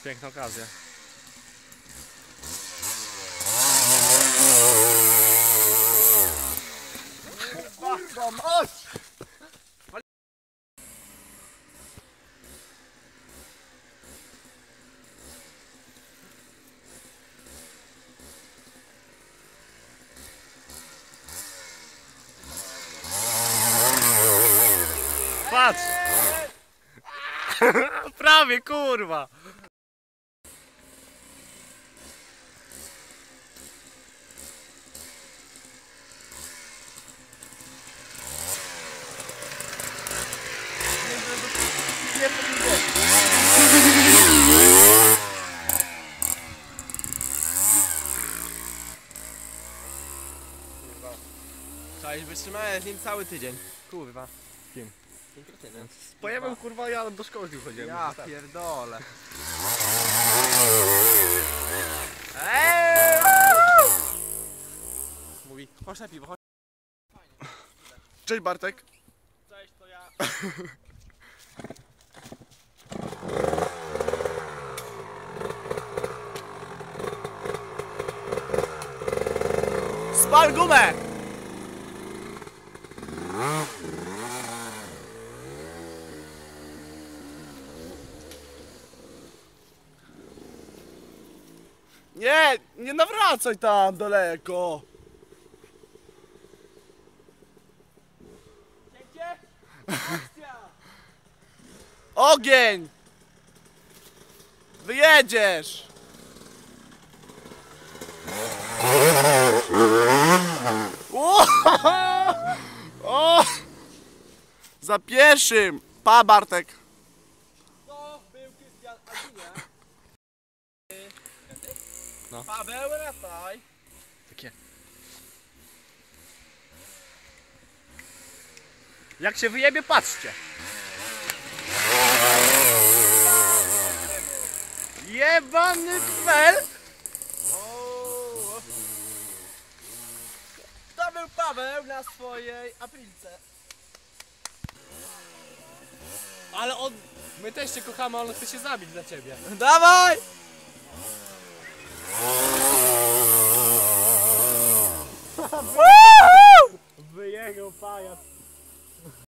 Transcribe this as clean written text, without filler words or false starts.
Piękna okazja. Kurwa, mać! Patrz! Prawie, kurwa! Nie powinien. Cześć, wytrzymałem z nim cały tydzień. Kurwa. Kim? Tym kretynem. Pojemem, kurwa, ja do szkoły z nim chodziłem. Ja pierdolę. Mówi, chodź na piwo, chodź. Cześć Bartek. Cześć, to ja. Spal gumę! Nie, nie nawracaj tam daleko. Ogień! Wyjedziesz! O! O! Za pierwszym! Pa Bartek! To był Krystian Aginia. No. Paweł Rafaj. Takie. Jak się wyjebie, patrzcie! Jebany kwel! To był Paweł na swojej aprilce. Ale on... My też cię kochamy, ale on chce się zabić dla ciebie. Dawaj! Wyjechał pajac.